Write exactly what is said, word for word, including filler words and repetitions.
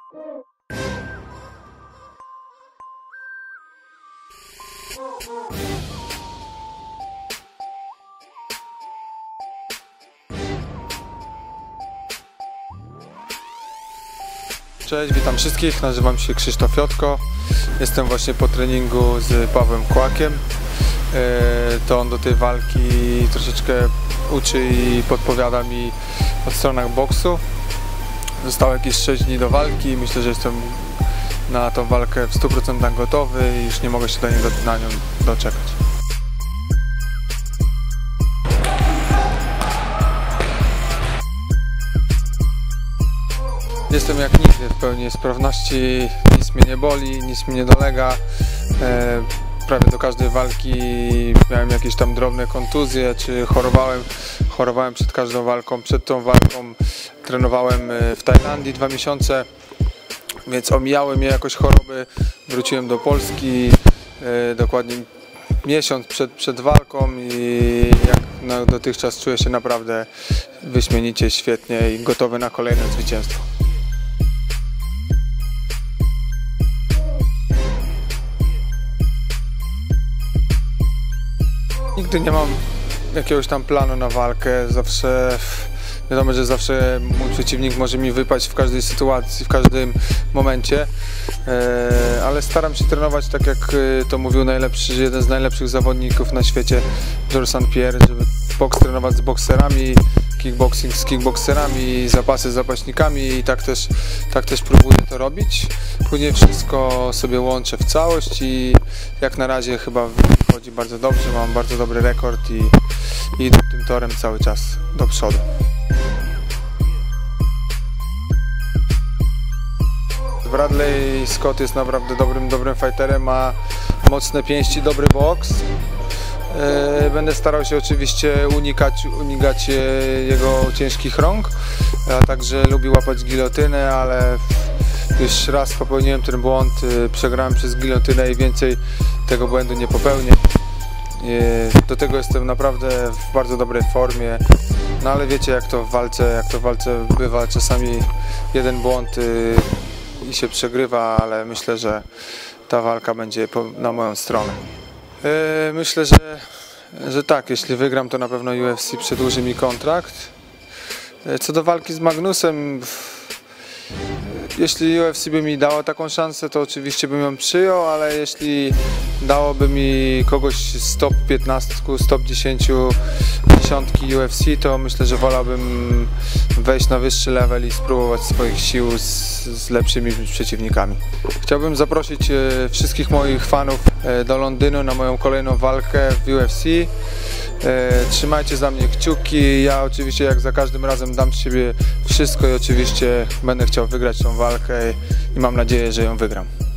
Cześć, witam wszystkich, nazywam się Krzysztof Jotko. Jestem właśnie po treningu z Pawłem Kłakiem. To on do tej walki troszeczkę uczy i podpowiada mi o stronach boksu. Zostało jakieś sześć dni do walki i myślę, że jestem na tą walkę w stu procentach gotowy i już nie mogę się do niego, na nią doczekać. Jestem jak nigdy w pełni sprawności, nic mnie nie boli, nic mi nie dolega. E, prawie do każdej walki miałem jakieś tam drobne kontuzje, czy chorowałem, chorowałem przed każdą walką. Przed tą walką trenowałem w Tajlandii dwa miesiące, więc omijały mnie jakoś choroby. Wróciłem do Polski e, dokładnie miesiąc przed, przed walką i jak no, dotychczas czuję się naprawdę wyśmienicie, świetnie i gotowy na kolejne zwycięstwo. Nigdy nie mam jakiegoś tam planu na walkę, zawsze wiadomo, że zawsze mój przeciwnik może mi wypaść w każdej sytuacji, w każdym momencie, ale staram się trenować tak, jak to mówił najlepszy, jeden z najlepszych zawodników na świecie, Georges Saint Pierre, żeby boks trenować z bokserami, kickboxing z kickboxerami, zapasy z zapaśnikami i tak też, tak też próbuję to robić. Później wszystko sobie łączę w całość i jak na razie chyba wychodzi bardzo dobrze, mam bardzo dobry rekord i, i idę tym torem cały czas do przodu. Bradley Scott jest naprawdę dobrym, dobrym fighterem, ma mocne pięści, dobry boks. Będę starał się oczywiście unikać, unikać jego ciężkich rąk, a także lubi łapać gilotynę, ale już raz popełniłem ten błąd, przegrałem przez gilotynę i więcej tego błędu nie popełnię. Do tego jestem naprawdę w bardzo dobrej formie, no ale wiecie, jak to w walce, jak to w walce bywa, czasami jeden błąd i się przegrywa, ale myślę, że ta walka będzie na moją stronę. Myślę, że, że tak, jeśli wygram, to na pewno U F C przedłuży mi kontrakt. Co do walki z Magnusem, jeśli U F C by mi dało taką szansę, to oczywiście bym ją przyjął, ale jeśli dałoby mi kogoś z top piętnaście, z top dziesięć dziesiątki U F C, to myślę, że wolałbym wejść na wyższy level i spróbować swoich sił z, z lepszymi przeciwnikami. Chciałbym zaprosić wszystkich moich fanów do Londynu na moją kolejną walkę w U F C. Trzymajcie za mnie kciuki, ja oczywiście jak za każdym razem dam z siebie wszystko i oczywiście będę chciał wygrać tą walkę i mam nadzieję, że ją wygram.